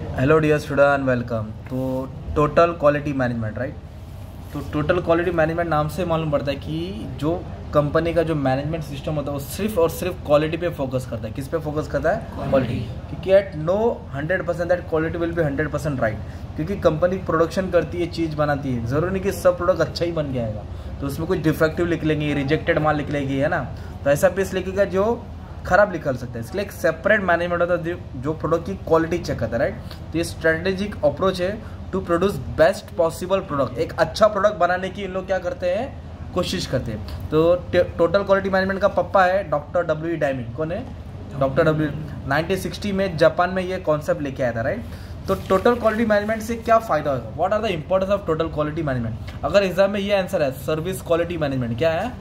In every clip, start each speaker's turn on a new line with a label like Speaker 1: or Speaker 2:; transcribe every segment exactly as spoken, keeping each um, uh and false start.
Speaker 1: Hello dear student, welcome. तो total quality management, right. तो total quality management नाम से मालूम पड़ता है कि जो कंपनी का जो मैनेजमेंट सिस्टम होता है वो सिर्फ और सिर्फ क्वालिटी पे फोकस करता है। किस पे फोकस करता है? क्वालिटी। क्योंकि at no hundred percent that quality will be hundred percent right. क्योंकि कंपनी प्रोडक्शन करती है, चीज़ बनाती है, ज़रूरी नहीं कि सब प्रोडक्ट अच्छा ही बन जाएगा। तो उसमें कुछ डिफेक्टिव लिख लेंगे, रिजेक्टेड माल लिख लेंगे, है ना। तो ऐसा पीस लिखेगा जो खराब निकल सकता है। इसलिए एक सेपरेट मैनेजमेंट होता है जो प्रोडक्ट की क्वालिटी चेक करता है, राइट। तो ये स्ट्रेटेजिक अप्रोच है to produce best possible product. एक अच्छा प्रोडक्ट बनाने की इन लोग क्या करते हैं, कोशिश करते हैं। तो टोटल क्वालिटी मैनेजमेंट का पप्पा है डॉक्टर डब्ल्यू ई डायमंड। कौन है? Doctor W. नाइनटीन सिक्सटी में जापान में ये कॉन्सेप्ट लेके आया था, राइट। तो टोटल क्वालिटी मैनेजमेंट से क्या फायदा होगा? What are the importance of total quality management? अगर एग्जाम में ये आंसर है सर्विस क्वालिटी मैनेजमेंट, क्या है?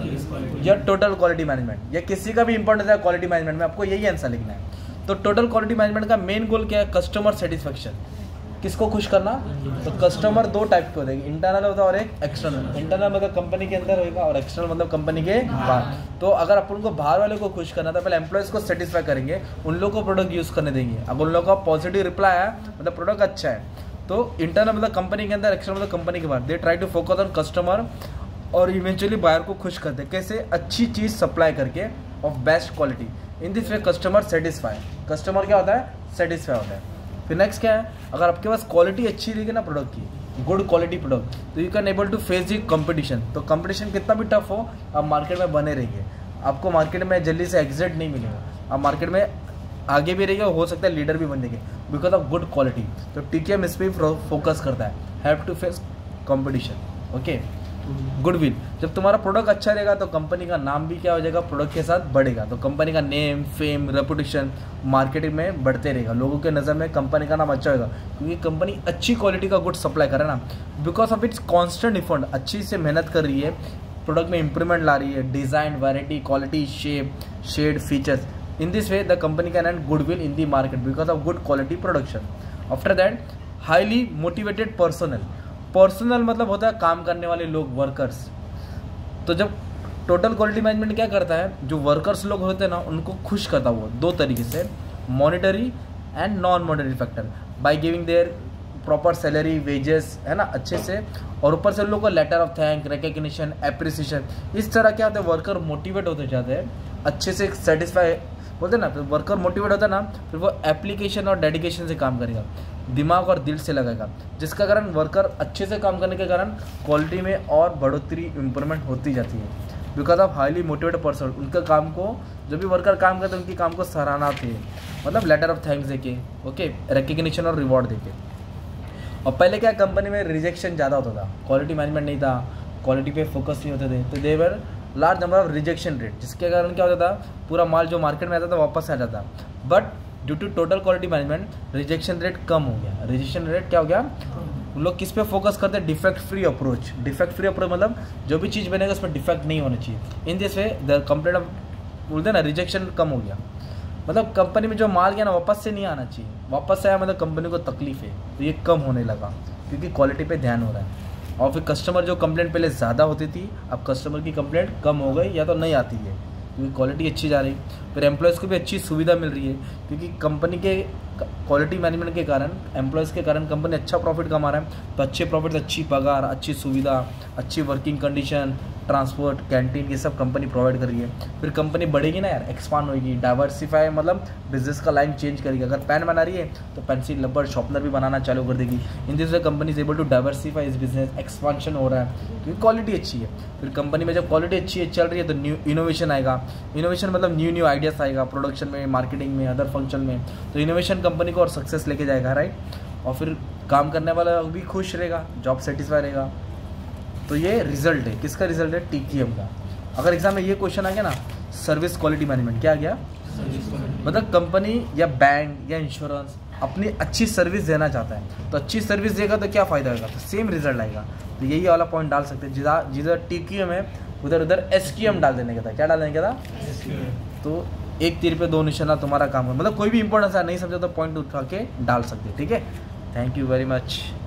Speaker 1: या टोटल क्वालिटी मैनेजमेंट, या किसी का भी इंपॉर्टेंस है क्वालिटी मैनेजमेंट में, आपको यही आंसर लिखना है। तो टोटल क्वालिटी मैनेजमेंट का मेन गोल क्या है? Customer satisfaction. किसको खुश करना? तो कस्टमर दो टाइप के होते हैं, इंटरनल होता है और एक एक्सटर्नल। इंटरनल मतलब कंपनी के अंदर होगा और एक्सटर्नल मतलब कंपनी के बाहर। तो अगर अपन को बाहर वाले को खुश करना था, पहले एम्प्लॉयज को सेटिस्फाई करेंगे, उन लोगों को प्रोडक्ट यूज करने देंगे। अब उन लोगों का पॉजिटिव रिप्लाई आया मतलब प्रोडक्ट अच्छा है। तो इंटरनल मतलब कंपनी के अंदर, एक्सटर्नल मतलब कंपनी के बाहर। They try to focus on customer और इवेंचुअली बायर को खुश करते हैं। कैसे? अच्छी चीज़ सप्लाई करके of best quality. In this way customer satisfy. Customer क्या होता है? सेटिस्फाई होता है। फिर नेक्स्ट क्या है? अगर आपके पास क्वालिटी अच्छी रहेगी ना प्रोडक्ट की, गुड क्वालिटी प्रोडक्ट, तो you can able to face the competition. तो कंपटीशन कितना भी टफ हो, आप मार्केट में बने रहिए। आपको मार्केट में जल्दी से एग्जिट नहीं मिलेगा। आप मार्केट में आगे भी रहिए, हो सकता है लीडर भी बन जाएंगे बिकॉज ऑफ गुड क्वालिटी। तो टीकेएम इस पर फोकस करता है, have to face competition. Okay, goodwill. जब तुम्हारा प्रोडक्ट अच्छा रहेगा तो कंपनी का नाम भी क्या हो जाएगा, प्रोडक्ट के साथ बढ़ेगा। तो कंपनी का नेम, फेम, रेपुटेशन मार्केटिंग में बढ़ते रहेगा। लोगों के नज़र में कंपनी का नाम अच्छा होगा क्योंकि कंपनी अच्छी क्वालिटी का गुड सप्लाई करे ना। Because of its constant effort, अच्छी से मेहनत कर रही है, प्रोडक्ट में इंप्रूवमेंट ला रही है, design, variety, quality, shape, shade, features. In this way the company can and goodwill in the market because of good quality production. After that highly motivated personal. Personal मतलब होता है काम करने वाले लोग, वर्कर्स। तो जब टोटल क्वालिटी मैनेजमेंट क्या करता है, जो वर्कर्स लोग होते हैं ना उनको खुश करता वो दो तरीके से, monetary and non monetary factor, by giving their proper salary, wages, है ना, अच्छे से। और ऊपर से लोगों को letter of thank, recognition, appreciation. इस तरह क्या होता है, वर्कर मोटिवेट होते जाते हैं, अच्छे से सेटिस्फाई बोलते हैं ना। फिर वर्कर मोटिवेट होता है ना, फिर वो एप्लीकेशन और डेडिकेशन से काम करेगा, दिमाग और दिल से लगाएगा, जिसका कारण वर्कर अच्छे से काम करने के कारण क्वालिटी में और बढ़ोतरी, इंप्रूवमेंट होती जाती है। Because of highly motivated person, उनका काम को, जो भी वर्कर काम करते हैं उनकी काम को सराहना आती है, मतलब लेटर ऑफ थैंक्स देके, ओके, रिकग्निशन और रिवॉर्ड देके। और पहले क्या कंपनी में रिजेक्शन ज़्यादा होता था, क्वालिटी मैनेजमेंट नहीं था, क्वालिटी पे फोकस नहीं होते थे, तो there were large number of rejection rate, जिसके कारण क्या होता था, पूरा माल जो मार्केट में आता था वापस आ जाता। But due to total quality management rejection rate कम हो गया। रिजेक्शन रेट क्या हो गया? उन लोग किस पे फोकस करते हैं? Defect free approach. Defect free approach मतलब जो भी चीज़ बनेगा उसमें डिफेक्ट नहीं होना चाहिए। In this way the complaint of, बोलते हैं ना, रिजेक्शन कम हो गया। मतलब कंपनी में जो माल गया ना वापस से नहीं आना चाहिए, वापस से आया मतलब कंपनी को तकलीफ है, तो ये कम होने लगा क्योंकि क्वालिटी पे ध्यान हो रहा है। और फिर कस्टमर जो कंप्लेंट पहले ज़्यादा होती थी, अब कस्टमर की कंप्लेंट कम हो गई या तो नहीं आती है क्योंकि क्वालिटी अच्छी जा रही। फिर एम्प्लॉयज़ को भी अच्छी सुविधा मिल रही है क्योंकि कंपनी के क्वालिटी मैनेजमेंट के कारण, एम्प्लॉयज़ के कारण कंपनी अच्छा प्रॉफिट कमा रहा है। तो अच्छे प्रॉफिट, अच्छी पगार, अच्छी सुविधा, अच्छी वर्किंग कंडीशन, ट्रांसपोर्ट, कैंटीन, ये सब कंपनी प्रोवाइड कर रही है। फिर कंपनी बढ़ेगी ना यार, एक्सपांड होगी, डाइवर्सिफाई मतलब बिजनेस का लाइन चेंज करेगी। अगर पेन बना रही है तो पेंसिल, रबर, शॉर्पनर भी बनाना चालू कर देगी। In this way company is able to diversify इस बिजनेस, एक्सपांशन हो रहा है क्योंकि क्वालिटी अच्छी है। फिर कंपनी में जब क्वालिटी अच्छी है, चल रही है, तो न्यू इनोवेशन आएगा। इनोवेशन मतलब न्यू न्यू आइडियाज़ आएगा प्रोडक्शन में, मार्केटिंग में, अदर फंक्शन में। तो इनोवेशन कंपनी को और सक्सेस लेके जाएगा, राइट। और फिर काम करने वाला भी खुश रहेगा, जॉब सेटिस्फाई रहेगा। तो ये रिजल्ट है, किसका रिजल्ट है? टीकेएम का। अगर एग्जाम में ये क्वेश्चन आ गया ना, सर्विस क्वालिटी मैनेजमेंट, क्या आ गया? मतलब कंपनी या बैंक या इंश्योरेंस अपनी अच्छी सर्विस देना चाहता है, तो अच्छी सर्विस देगा तो क्या फ़ायदा होगा? तो सेम रिजल्ट आएगा। तो यही वाला पॉइंट डाल सकते हैं, जिधर जिधर टीकेएम है उधर उधर एसक्यूएम डाल देने का था। क्या डालने का था? तो एक तीर पे दो निशाना तुम्हारा काम है। मतलब कोई भी इंपॉर्टेंस नहीं समझा तो पॉइंट उठा के डाल सकते हैं, ठीक है। Thank you very much.